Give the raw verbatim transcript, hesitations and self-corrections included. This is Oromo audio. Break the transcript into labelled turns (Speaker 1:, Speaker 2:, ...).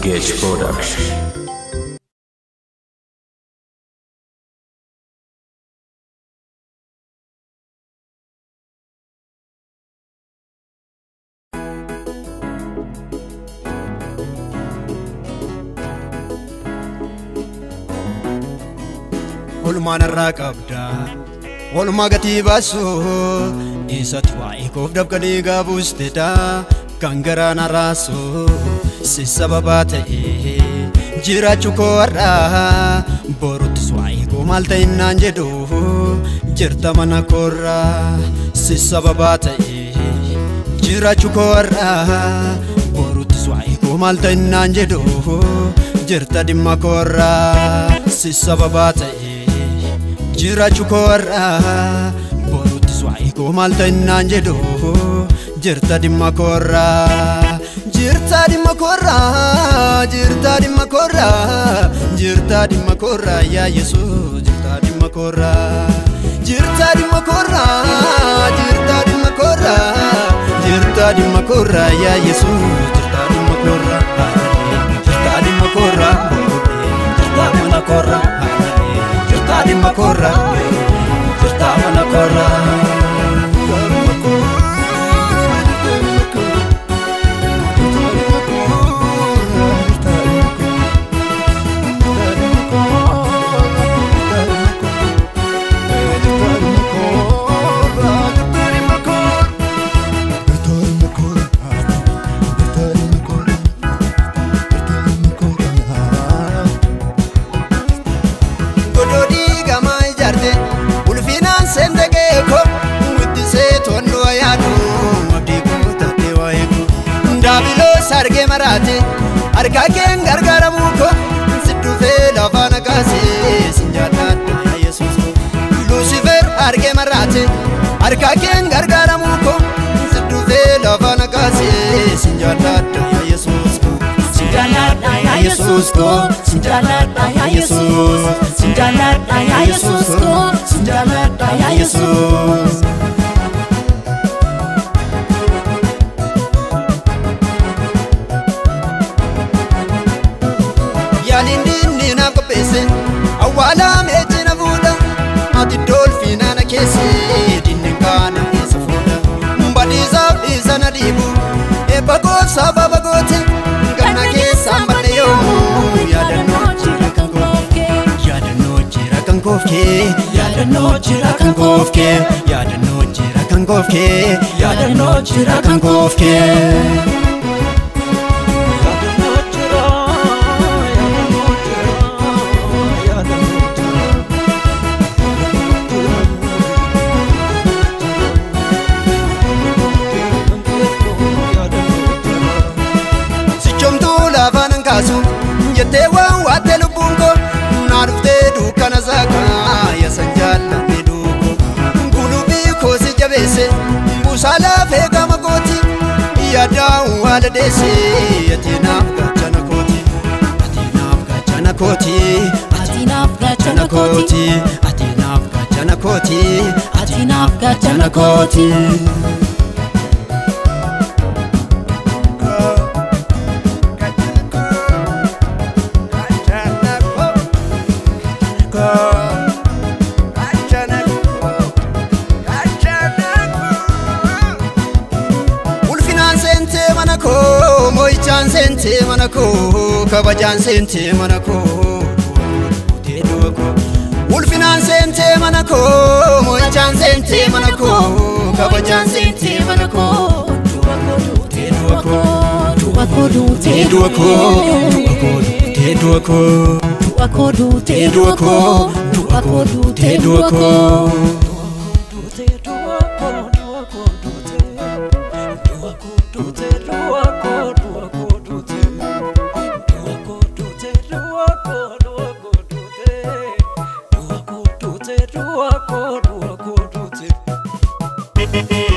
Speaker 1: Gage Production.
Speaker 2: Olmaan irraa qabda walumaa gatii baasu isatu waa'ee koof dabqanii gaabuustedha kan garaan arraasu si sababaa ta'e jiraachuu koo har'aa boruttis waa'ee koo maal ta'innaan jedhu jirta mana koorraa si sababaa ta'e jiraachuu koo har'aa boruttis waa'ee koo maal ta'innaan jedhu jirta dhimma koorraa si sababaa ta'e jiraachuu koo har'aa boruttis waa'ee koo maal ta'innaan jedhu jirta dhimma koorraa jirta dhimma koorraa jirta dhimma koorraa jirta dhimma koorraa yaa Yesuus jirta dhimma koorraa jirta dhimma koorraa jirta dhimma koorraa jirta dhimma koorraa yaa Yesuus jirta dhimma koorraa jirta dhimma koorraa jirta mana koorraa jirta dhimma koorraa jirta mana koorraa sarge marate arka ken gargara muko siddu fe lafana kase sinjata ya Yesus Lucifer arge marate arka ken gargara muko siddu fe lafana kase sinjata ya Yesus sinjata ya Yesus ko sinjata ya Yesus sinjata ya Yesus ko sinjata ya Yesus awala mejina fuda ati dolfina na kesi diningana isa fuda mbadiza isa na dibu e bago sababa gote ngana kesa mbane yo yada no chira kankofke yada no chira kankofke yada no chira kankofke yada no chira kankofke yada no chira kankofke yete wan wate lubungo narufte dukana zaka ya sanjala meduko ngulubi ko si jabese busala fega magoti ya dawu wala dese yatina gachana koti atina gachana koti atina gachana koti atina gachana koti atina gachana koti moichan sente manako kabajan sente manako teduko ulfinan sente manako moichan sente manako kabajan sente manako teduko teduko teduko teduko teduko teduko teduko
Speaker 3: Thank you.